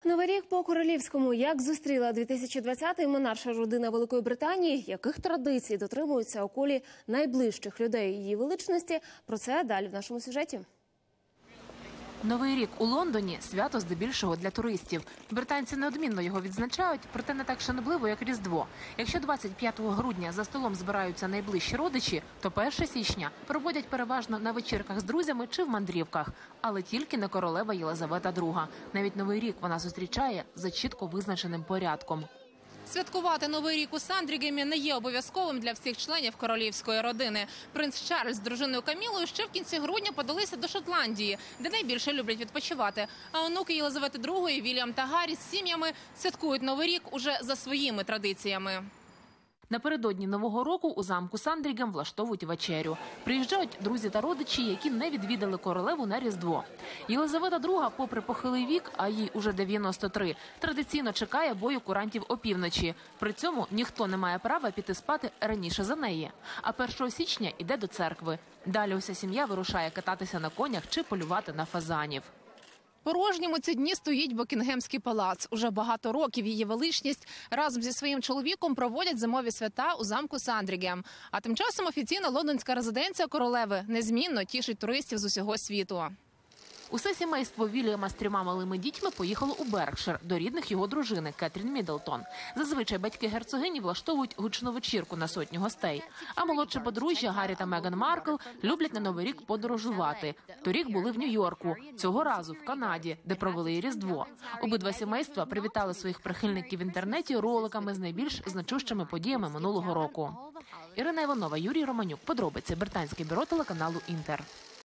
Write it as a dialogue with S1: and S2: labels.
S1: Новий рік по-королівському. Як зустріла 2020-й монарша родина Великої Британії? Яких традицій дотримуються у колі найближчих людей її величності? Про це далі в нашому сюжеті.
S2: Новий рік у Лондоні – свято здебільшого для туристів. Британці неодмінно його відзначають, проте не так шанобливо, як Різдво. Якщо 25 грудня за столом збираються найближчі родичі, то 1 січня проводять переважно на вечірках з друзями чи в мандрівках. Але тільки не королева Єлизавета II. Навіть Новий рік вона зустрічає за чітко визначеним порядком.
S3: Святкувати Новий рік у Сандрігемі не є обов'язковим для всіх членів королівської родини. Принц Чарльз з дружиною Камілою ще в кінці грудня подалися до Шотландії, де найбільше люблять відпочивати. А онуки Єлизавети II, Вільям та Гаррі з сім'ями святкують Новий рік уже за своїми традиціями.
S2: Напередодні Нового року у замку Сандрігем влаштовують вечерю. Приїжджають друзі та родичі, які не відвідали королеву на Різдво. Єлизавета II, попри похилий вік, а їй уже 93, традиційно чекає бою курантів опівночі. При цьому ніхто не має права піти спати раніше за неї. А 1 січня йде до церкви. Далі уся сім'я вирушає кататися на конях чи полювати на фазанів.
S3: Порожнім у ці дні стоїть Букінгемський палац. Уже багато років її величність разом зі своїм чоловіком проводять зимові свята у замку Сандрігем. А тим часом офіційна лондонська резиденція королеви незмінно тішить туристів з усього світу.
S2: Усе сімейство Вільяма з 3 малими дітьми поїхало у Беркшир до рідних його дружини Кетрін Міддлтон. Зазвичай батьки герцогині влаштовують гучну вечірку на сотню гостей. А молодше подружжя Гаррі та Меган Маркл люблять на Новий рік подорожувати. Торік були в Нью-Йорку, цього разу в Канаді, де провели Різдво. Обидва сімейства привітали своїх прихильників в інтернеті роликами з найбільш значущими подіями минулого року. Ірина Іванова, Юрій Романюк. Подробиці. Британське бюро телеканалу «Інтер».